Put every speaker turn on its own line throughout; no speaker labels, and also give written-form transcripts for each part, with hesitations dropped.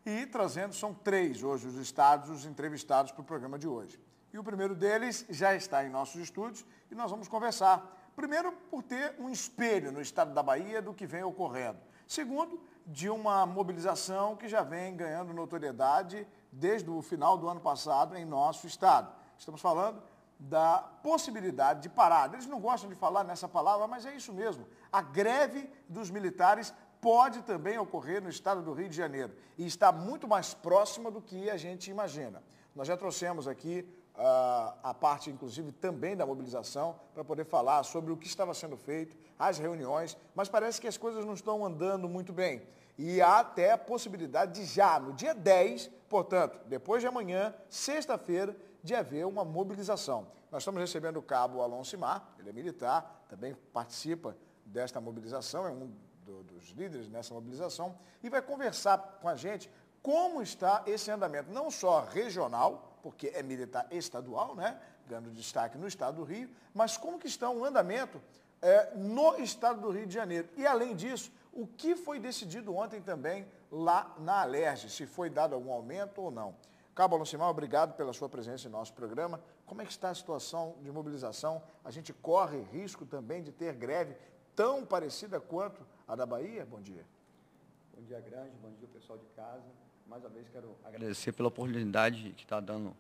e trazendo, são 3 hoje os estados, os entrevistados para o programa de hoje. E o primeiro deles já está em nossos estúdios e nós vamos conversar. Primeiro, por ter um espelho no estado da Bahia do que vem ocorrendo. Segundo, de uma mobilização que já vem ganhando notoriedade desde o final do ano passado em nosso estado. Estamos falando da possibilidade de parada. Eles não gostam de falar nessa palavra, mas é isso mesmo. A greve dos militares pode também ocorrer no estado do Rio de Janeiro e está muito mais próxima do que a gente imagina. Nós já trouxemos aqui a parte, inclusive, também da mobilização, para poder falar sobre o que estava sendo feito, as reuniões, mas parece que as coisas não estão andando muito bem. E há até a possibilidade de já, no dia 10, portanto, depois de amanhã, sexta-feira, de haver uma mobilização. Nós estamos recebendo o cabo Alonso Mar, ele é militar, também participa desta mobilização, é um dos líderes nessa mobilização, e vai conversar com a gente como está esse andamento, não só regional, porque é militar estadual, né, ganhando destaque no estado do Rio, mas como que está o andamento no estado do Rio de Janeiro. E, além disso, o que foi decidido ontem também lá na Alerj, se foi dado algum aumento ou não. Cabo Alonsimar, obrigado pela sua presença em nosso programa. Como é que está a situação de mobilização? A gente corre risco também de ter greve tão parecida quanto a da Bahia? Bom dia.
Bom dia, Grande. Bom dia, pessoal de casa. Mais uma vez, quero agradecer pela oportunidade que está dando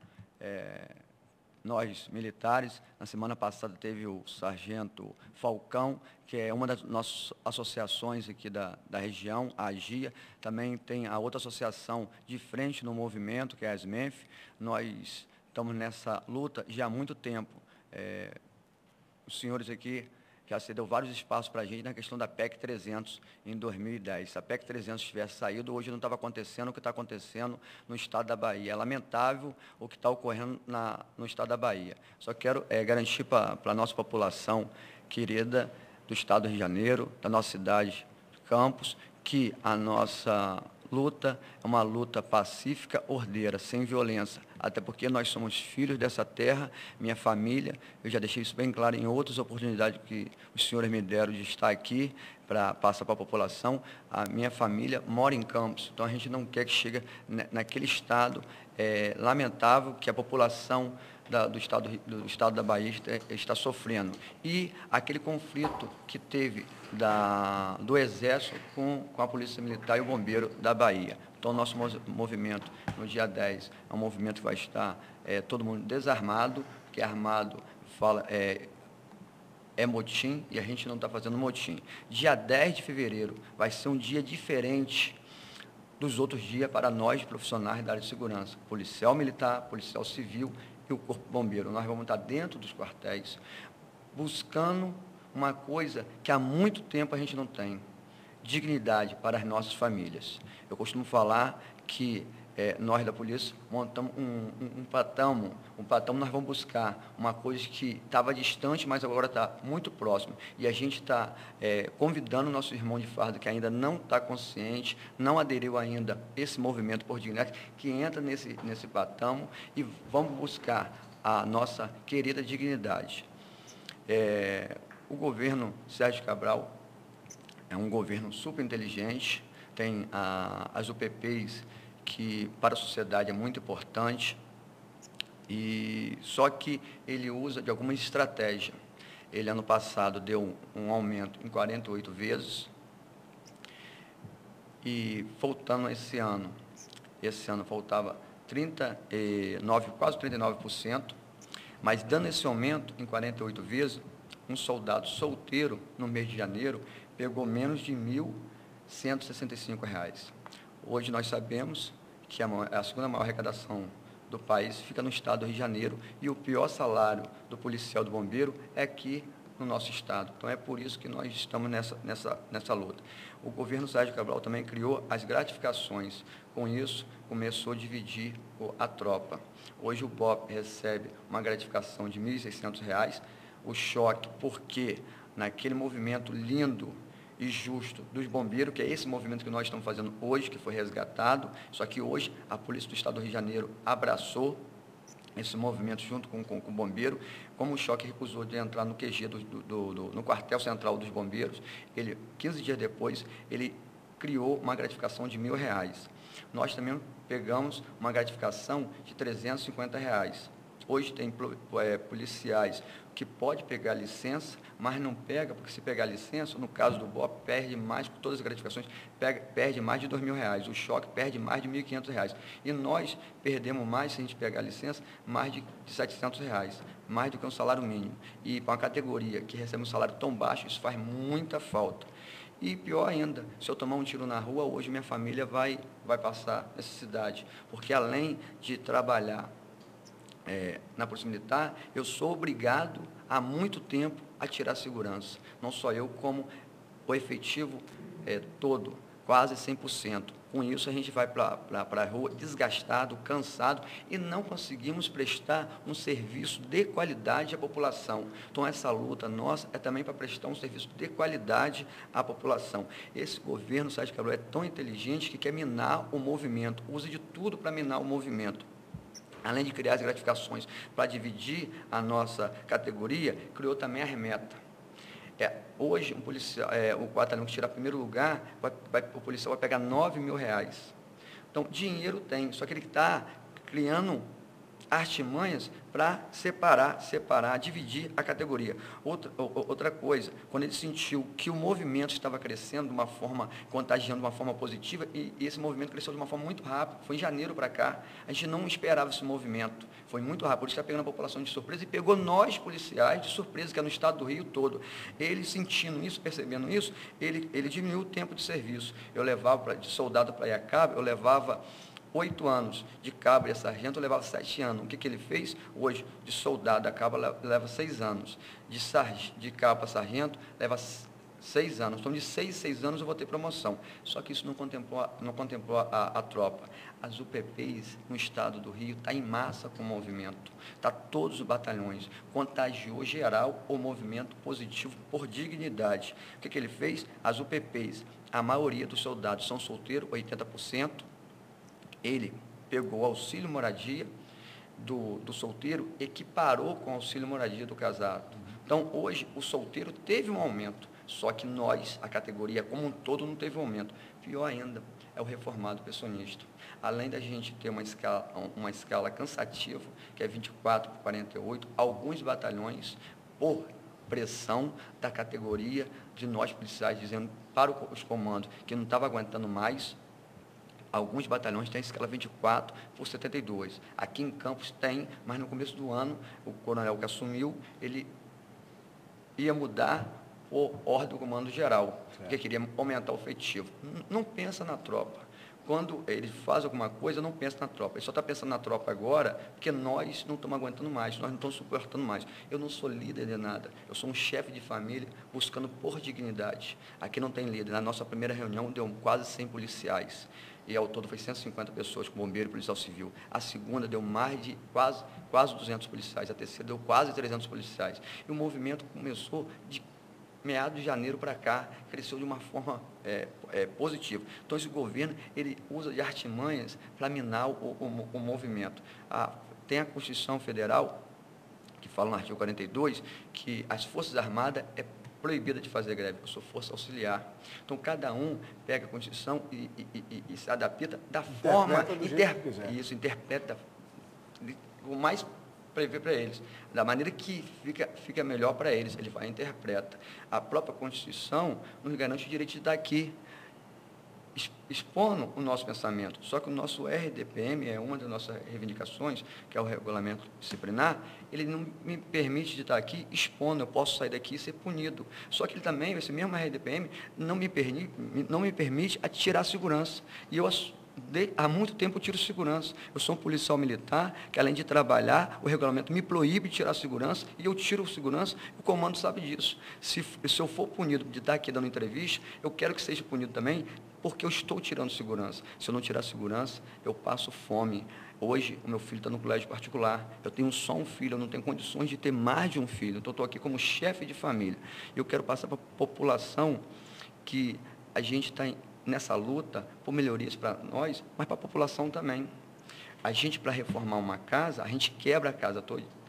nós, militares. Na semana passada teve o Sargento Falcão, que é uma das nossas associações aqui da região, a AGIA. Também tem a outra associação de frente no movimento, que é a SMEF. Nós estamos nessa luta já há muito tempo. Os senhores aqui já cedeu vários espaços para a gente na questão da PEC 300 em 2010. Se a PEC 300 tivesse saído, hoje não estava acontecendo o que está acontecendo no estado da Bahia. É lamentável o que está ocorrendo no estado da Bahia. Só quero garantir para a nossa população querida do estado do Rio de Janeiro, da nossa cidade de Campos, que a nossa luta é uma luta pacífica, ordeira, sem violência, até porque nós somos filhos dessa terra, minha família, eu já deixei isso bem claro em outras oportunidades que os senhores me deram de estar aqui para passar para a população. A minha família mora em Campos, então a gente não quer que chegue naquele estado lamentável que a população do estado da Bahia está sofrendo. E aquele conflito que teve do Exército com a Polícia Militar e o Bombeiro da Bahia. Então, o nosso movimento, no dia 10, é um movimento que vai estar todo mundo desarmado, porque armado é motim e a gente não está fazendo motim. Dia 10 de fevereiro vai ser um dia diferente dos outros dias para nós, profissionais da área de segurança, policial militar, policial civil e o Corpo Bombeiro. Nós vamos estar dentro dos quartéis, buscando uma coisa que há muito tempo a gente não tem, dignidade para as nossas famílias. Eu costumo falar que nós da polícia montamos um patamo, nós vamos buscar uma coisa que estava distante, mas agora está muito próximo. E a gente está convidando o nosso irmão de farda, que ainda não está consciente, não aderiu ainda a esse movimento por dignidade, que entra nesse patamo e vamos buscar a nossa querida dignidade. O governo Sérgio Cabral é um governo super inteligente, tem as UPPs, que para a sociedade é muito importante, e só que ele usa de alguma estratégia. Ele, ano passado, deu um aumento em 48 vezes, e faltando esse ano faltava 39, quase 39%, mas dando esse aumento em 48 vezes, um soldado solteiro, no mês de janeiro, pegou menos de R$ 1.165. Hoje nós sabemos que a segunda maior arrecadação do país fica no estado do Rio de Janeiro e o pior salário do policial, do bombeiro, é aqui no nosso estado. Então é por isso que nós estamos nessa luta. O governo Sérgio Cabral também criou as gratificações. Com isso, começou a dividir a tropa. Hoje o BOP recebe uma gratificação de R$ 1.600, o choque, porque naquele movimento lindo e justo dos bombeiros, que é esse movimento que nós estamos fazendo hoje, que foi resgatado, só que hoje a Polícia do Estado do Rio de Janeiro abraçou esse movimento junto com o bombeiro. Como o choque recusou de entrar no QG, no quartel central dos bombeiros, 15 dias depois, ele criou uma gratificação de R$ 1.000. Nós também pegamos uma gratificação de R$ 350. Hoje tem policiais que pode pegar licença, mas não pega, porque se pegar licença, no caso do BOP, perde mais, com todas as gratificações, perde mais de R$ 2.000, o choque perde mais de R$ 1.500. E nós perdemos mais, se a gente pegar licença, mais de R$ 700, mais do que um salário mínimo. E para uma categoria que recebe um salário tão baixo, isso faz muita falta. E pior ainda, se eu tomar um tiro na rua, hoje minha família vai passar necessidade, porque além de trabalhar na Polícia Militar, eu sou obrigado há muito tempo a tirar segurança. Não só eu, como o efetivo todo, quase 100%. Com isso, a gente vai para a rua desgastado, cansado, e não conseguimos prestar um serviço de qualidade à população. Então, essa luta nossa é também para prestar um serviço de qualidade à população. Esse governo, Sérgio Cabral, é tão inteligente que quer minar o movimento, usa de tudo para minar o movimento. Além de criar as gratificações para dividir a nossa categoria, criou também a remeta. Hoje, um policial, o batalhão que tirar primeiro lugar, o policial vai pegar R$ 9.000. Então, dinheiro tem, só que ele está criando artimanhas para separar, dividir a categoria. Outra coisa, quando ele sentiu que o movimento estava crescendo de uma forma, contagiando de uma forma positiva, e esse movimento cresceu de uma forma muito rápida, foi em janeiro para cá, a gente não esperava esse movimento, foi muito rápido, por isso está pegando a população de surpresa, e pegou nós, policiais, de surpresa, que é no estado do Rio todo. Ele sentindo isso, percebendo isso, ele diminuiu o tempo de serviço. Eu levava de soldado para Iacaba, eu levava 8 anos, de cabo e sargento, eu levava 7 anos. O que ele fez? Hoje, de soldado a cabo, leva 6 anos. De cabo a sargento, leva 6 anos. Então, de 6 anos eu vou ter promoção. Só que isso não contemplou a tropa. As UPPs no estado do Rio está em massa com o movimento. Está todos os batalhões. Contagiou geral o movimento positivo por dignidade. O que ele fez? As UPPs, a maioria dos soldados são solteiros, 80%. Ele pegou o auxílio moradia do solteiro, equiparou com o auxílio moradia do casado. Então, hoje, o solteiro teve um aumento, só que nós, a categoria como um todo, não teve um aumento. Pior ainda, é o reformado pensionista. Além da gente ter uma escala cansativa, que é 24 por 48, alguns batalhões, por pressão da categoria de nós policiais, dizendo para os comandos que não estava aguentando mais. Alguns batalhões têm escala 24 por 72. Aqui em Campos tem, mas no começo do ano, o coronel que assumiu, ele ia mudar por ordem do comando geral, porque queria aumentar o efetivo. Não pensa na tropa. Quando ele faz alguma coisa, não pensa na tropa. Ele só está pensando na tropa agora, porque nós não estamos aguentando mais, nós não estamos suportando mais. Eu não sou líder de nada, eu sou um chefe de família buscando por dignidade. Aqui não tem líder. Na nossa primeira reunião, deu quase 100 policiais. E ao todo foi 150 pessoas com bombeiro e policial civil. A segunda deu mais de quase 200 policiais. A terceira deu quase 300 policiais. E o movimento começou de meados de janeiro para cá, cresceu de uma forma positiva. Então, esse governo, ele usa de artimanhas para minar o movimento. Tem a Constituição Federal, que fala no artigo 42, que as Forças Armadas proibida de fazer greve, eu sou força auxiliar. Então, cada um pega a Constituição e se adapta da forma, interpreta o mais prevê para eles, da maneira que fica melhor para eles, ele vai e interpreta. A própria Constituição nos garante o direito de estar aqui, expondo o nosso pensamento. Só que o nosso RDPM, é uma das nossas reivindicações, que é o regulamento disciplinar, ele não me permite de estar aqui expondo, eu posso sair daqui e ser punido. Só que ele também, esse mesmo RDPM, não me permite tirar a segurança. E eu, há muito tempo, eu tiro segurança. Eu sou um policial militar, que além de trabalhar, o regulamento me proíbe de tirar a segurança, e eu tiro segurança, o comando sabe disso. Se eu for punido de estar aqui dando entrevista, eu quero que seja punido também, porque eu estou tirando segurança. Se eu não tirar segurança, eu passo fome. Hoje, o meu filho está no colégio particular. Eu tenho só um filho, eu não tenho condições de ter mais de um filho. Então, eu estou aqui como chefe de família. Eu quero passar para a população que a gente está nessa luta por melhorias para nós, mas para a população também. A gente, para reformar uma casa, a gente quebra a casa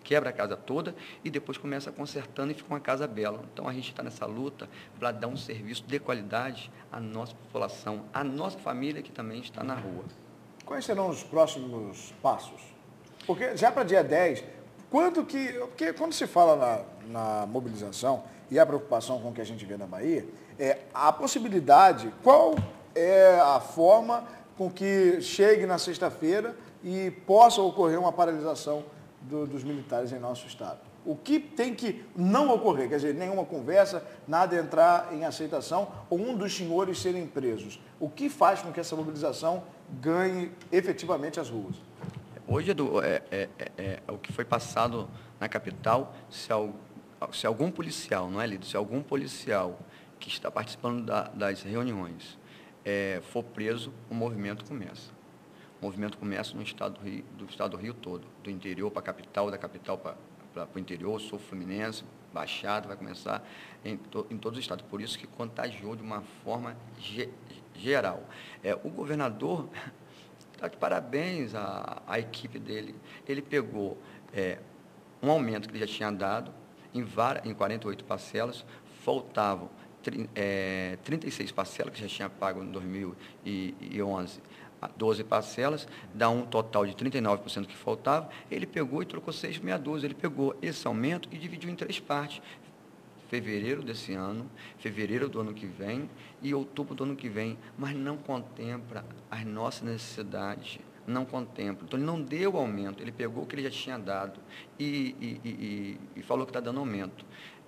quebra a casa toda e depois começa consertando e fica uma casa bela. Então, a gente está nessa luta para dar um serviço de qualidade à nossa população, à nossa família que também está na rua.
Quais serão os próximos passos? Porque já para dia 10, porque quando se fala na mobilização e a preocupação com o que a gente vê na Bahia, a possibilidade, qual é a forma com que chegue na sexta-feira e possa ocorrer uma paralisação dos militares em nosso estado? O que tem que não ocorrer? Quer dizer, nenhuma conversa, nada entrar em aceitação ou um dos senhores serem presos. O que faz com que essa mobilização ganhe efetivamente as ruas?
Hoje o que foi passado na capital, se algum policial, não é, Lido? Se algum policial que está participando das reuniões for preso, o movimento começa. O movimento começa no estado do Rio todo, do interior para a capital, da capital para o interior, sul fluminense, Baixada, vai começar em todos os estados. Por isso que contagiou de uma forma geral. O governador está de parabéns à equipe dele. Ele pegou um aumento que ele já tinha dado em 48 parcelas, faltavam 36 parcelas que já tinha pago em 2011, 12 parcelas, dá um total de 39% que faltava. Ele pegou e trocou 6 meia dúzia. Ele pegou esse aumento e dividiu em 3 partes. Fevereiro desse ano, fevereiro do ano que vem e outubro do ano que vem, mas não contempla as nossas necessidades, não contempla. Então, ele não deu aumento, ele pegou o que ele já tinha dado e falou que está dando aumento.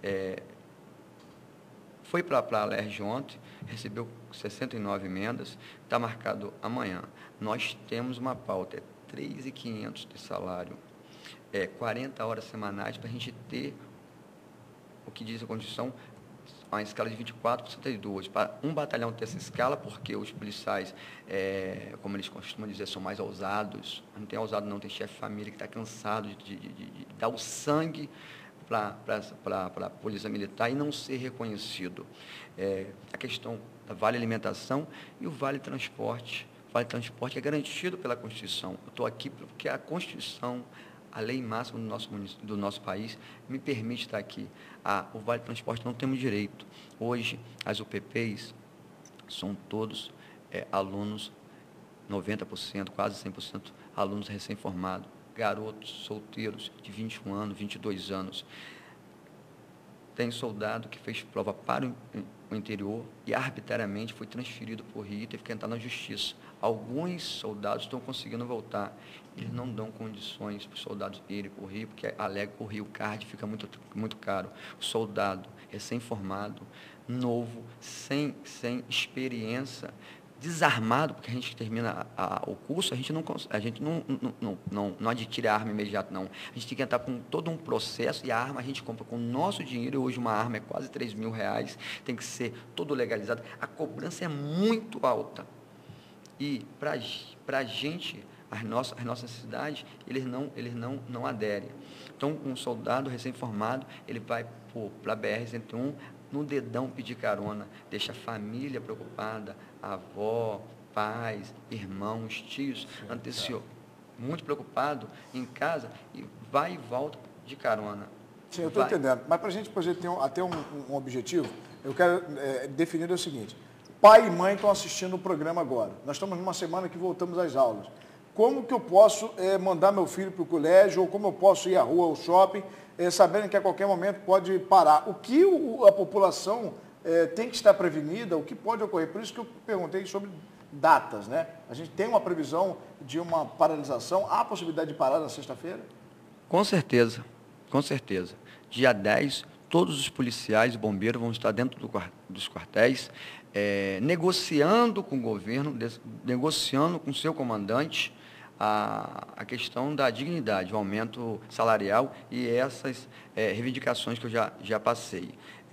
Foi para a Alerj ontem, recebeu 69 emendas, está marcado amanhã. Nós temos uma pauta, 3.500 de salário, 40 horas semanais para a gente ter o que diz a Constituição, uma escala de 24 por 62, para um batalhão ter essa escala, porque os policiais, como eles costumam dizer, são mais ousados. Não tem ousado não, tem chefe de família que está cansado de dar o sangue para a polícia militar e não ser reconhecido. A questão da Vale Alimentação e o Vale Transporte. O Vale Transporte é garantido pela Constituição. Eu estou aqui porque a Constituição, a lei máxima do nosso país, me permite estar aqui. O Vale Transporte não temos direito. Hoje, as UPPs são todos alunos, 90%, quase 100%, alunos recém-formados, garotos solteiros de 21 anos, 22 anos. Tem soldado que fez prova para o interior e arbitrariamente foi transferido para o Rio e teve que entrar na justiça. Alguns soldados estão conseguindo voltar. Eles não dão condições para os soldados irem para o Rio, porque alega que o Rio Card fica muito caro. O soldado recém-formado, novo, sem experiência, desarmado, porque a gente termina o curso, a gente não adquire a arma imediata, não. A gente tem que entrar com todo um processo e a arma a gente compra com o nosso dinheiro. Hoje uma arma é quase R$3.000, tem que ser todo legalizado. A cobrança é muito alta. E para a gente, as nossas necessidades, eles não aderem. Então, um soldado recém-formado, ele vai para a BR-101, no dedão pedir carona, deixa a família preocupada, avó, pais, irmãos, tios, antecipou, muito preocupado em casa e vai e volta de carona.
Sim, eu estou entendendo. Mas para a gente poder ter até um objetivo, eu quero definir o seguinte: pai e mãe estão assistindo o programa agora. Nós estamos numa semana que voltamos às aulas. Como que eu posso mandar meu filho para o colégio, ou como eu posso ir à rua, ao shopping, sabendo que a qualquer momento pode parar? O que a população tem que estar prevenida, o que pode ocorrer? Por isso que eu perguntei sobre datas, né? A gente tem uma previsão de uma paralisação? Há possibilidade de parar na sexta-feira?
Com certeza, com certeza. Dia 10, todos os policiais e bombeiros vão estar dentro dos quartéis, negociando com o governo, negociando com o seu comandante, a questão da dignidade, o aumento salarial e essas reivindicações que eu já passei.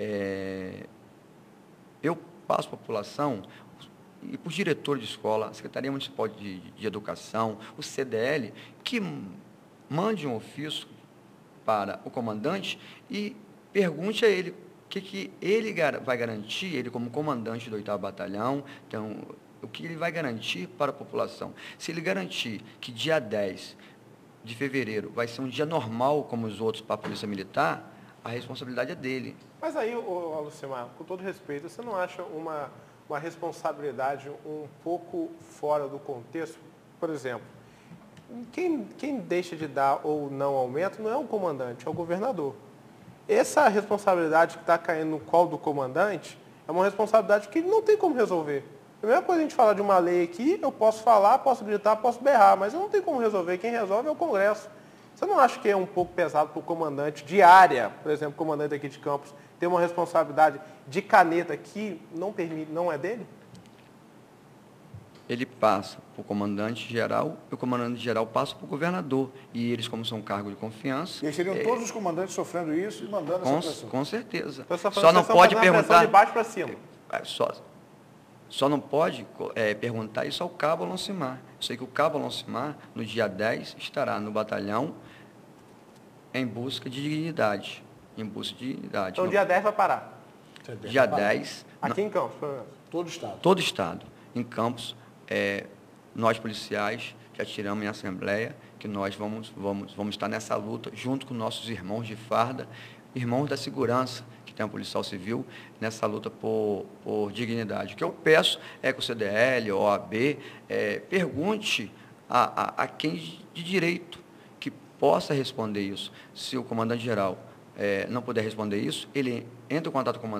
Eu passo para a população e para os diretores de escola, a Secretaria Municipal de Educação, o CDL, que mande um ofício para o comandante e pergunte a ele o que ele vai garantir, ele como comandante do 8º Batalhão, então, o que ele vai garantir para a população. Se ele garantir que dia 10 de fevereiro vai ser um dia normal como os outros para a Polícia Militar, a responsabilidade é dele.
Mas aí, Lucimar, com todo respeito, você não acha uma responsabilidade um pouco fora do contexto? Por exemplo, quem deixa de dar ou não aumento não é o comandante, é o governador. Essa responsabilidade que está caindo no colo do comandante é uma responsabilidade que ele não tem como resolver. A mesma coisa a gente falar de uma lei aqui, eu posso falar, posso gritar, posso berrar, mas eu não tenho como resolver. Quem resolve é o Congresso. Você não acha que é um pouco pesado para o comandante de área, por exemplo, o comandante aqui de Campos, ter uma responsabilidade de caneta que não é dele?
Ele passa para o comandante-geral e o comandante-geral passa para o governador. E eles, como são cargo de confiança...
E aí seriam todos os comandantes sofrendo isso e mandando essa pressão.
Com certeza.
Então,
só não pode perguntar...
de baixo para cima.
Só não pode perguntar isso ao Cabo Aloncimar. Eu sei que o Cabo Aloncimar, no dia 10, estará no batalhão em busca de dignidade.
Então, dia 10 vai parar?
Dia 10...
Aqui em Campos, pelo menos.
Todo o Estado.
Todo o Estado. Em Campos, nós policiais já tiramos em assembleia que nós vamos estar nessa luta junto com nossos irmãos de farda, irmãos da segurança, que tem a policial civil, nessa luta por dignidade. O que eu peço é que o CDL, o OAB, pergunte a quem de direito que possa responder isso. Se o comandante-geral não puder responder isso, ele entra em contato com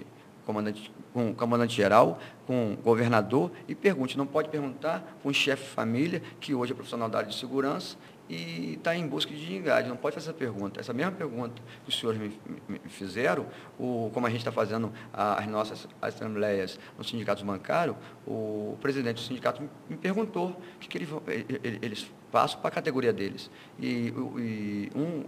o comandante-geral, com o governador e pergunte. Não pode perguntar com o chefe de família, que hoje é profissional da área de segurança, e está em busca de dignidade. Não pode fazer essa pergunta. Essa mesma pergunta que os senhores me fizeram, como a gente está fazendo as nossas assembleias nos sindicatos bancários, o presidente do sindicato me perguntou o que eles passam para a categoria deles. E um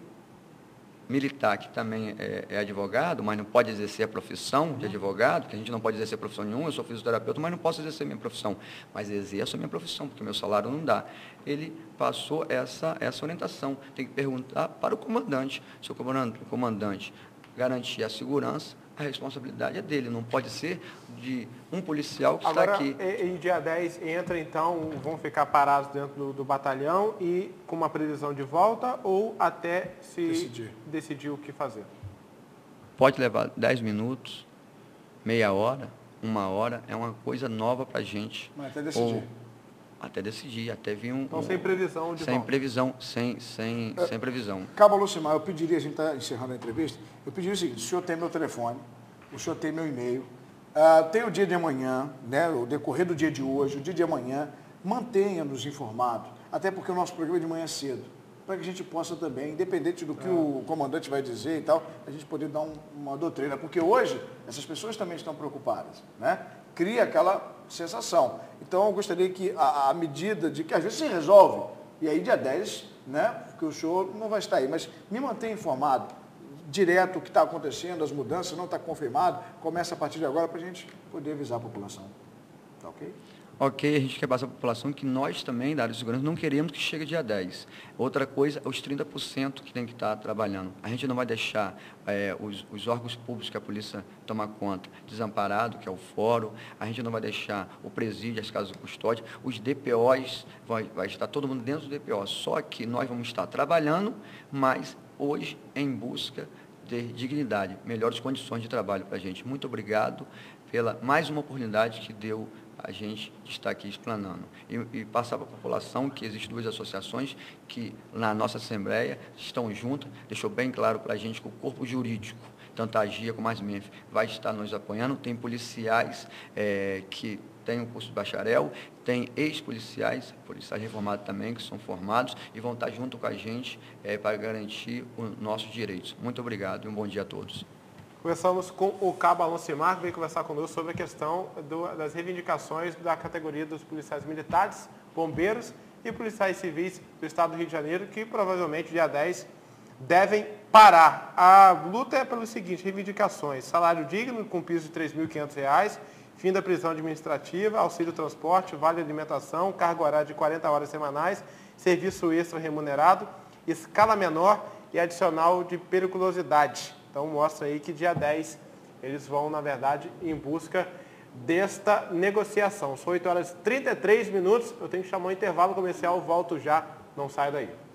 militar que também é advogado, mas não pode exercer a profissão de advogado, que a gente não pode exercer profissão nenhuma, eu sou fisioterapeuta, mas não posso exercer minha profissão, mas exerço a minha profissão, porque meu salário não dá. Ele passou essa orientação, tem que perguntar para o comandante, se o comandante garantir a segurança, a responsabilidade é dele, não pode ser de um policial que está aqui.
Em dia 10 entra, então, vão ficar parados dentro do batalhão e com uma previsão de volta ou até se decidir o que fazer?
Pode levar 10 minutos, meia hora, 1 hora, é uma coisa nova para a gente.
Mas até decidir.
Até decidir, até vir um...
Então, sem previsão de volta.
Sem previsão.
Cabo Lucimar, eu pediria, a gente está encerrando a entrevista, eu pediria o seguinte: o senhor tem meu telefone, o senhor tem meu e-mail, tem o dia de amanhã, né, o decorrer do dia de hoje, o dia de amanhã, mantenha-nos informados, até porque o nosso programa é de manhã cedo, para que a gente possa também, independente do que o comandante vai dizer e tal, a gente poder dar uma doutrina, porque hoje essas pessoas também estão preocupadas, né? Cria aquela sensação. Então, eu gostaria que a medida de que às vezes se resolve, e aí dia 10, né, porque o senhor não vai estar aí, mas me mantenha informado, direto o que está acontecendo, as mudanças, não está confirmado, começa a partir de agora para a gente poder avisar a população. Tá ok?
Ok, a gente quer passar a população que nós também, da área de segurança, não queremos que chegue dia 10. Outra coisa, os 30% que tem que estar trabalhando. A gente não vai deixar os órgãos públicos que a polícia toma conta desamparado, que é o fórum, a gente não vai deixar o presídio, as casas de custódia, os DPOs, vai estar todo mundo dentro do DPO, só que nós vamos estar trabalhando, mas hoje em busca de dignidade, melhores condições de trabalho para a gente. Muito obrigado pela mais uma oportunidade que deu a gente estar aqui explanando. E passar para a população que existem 2 associações que na nossa Assembleia estão juntas, deixou bem claro para a gente que o corpo jurídico, tanto a AGIA como a ASMEF, vai estar nos apoiando. Tem policiais que têm um curso de bacharel, tem ex-policiais, policiais reformados também, que são formados e vão estar junto com a gente para garantir os nossos direitos. Muito obrigado e um bom dia a todos.
Conversamos com o Cabo Aloncimar, que veio conversar conosco sobre a questão das reivindicações da categoria dos policiais militares, bombeiros e policiais civis do Estado do Rio de Janeiro, que provavelmente dia 10 devem parar. A luta é pelo seguinte: reivindicações: salário digno com piso de R$ 3.500, fim da prisão administrativa, auxílio transporte, vale alimentação, carga horária de 40 horas semanais, serviço extra remunerado, escala menor e adicional de periculosidade. Então, mostra aí que dia 10 eles vão, na verdade, em busca desta negociação. São 8 horas e 33 minutos. Eu tenho que chamar um intervalo comercial. Volto já. Não saio daí.